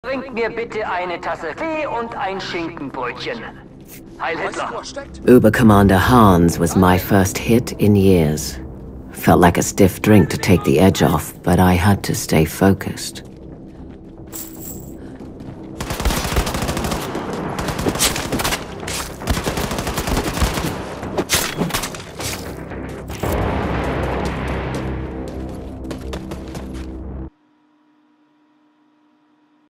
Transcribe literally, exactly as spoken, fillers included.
Bringt mir bitte eine Tasse Tee und ein Schinkenbrötchen. Heil Hitler. Uber Commander Hans was my first hit in years. Felt like a stiff drink to take the edge off, but I had to stay focused.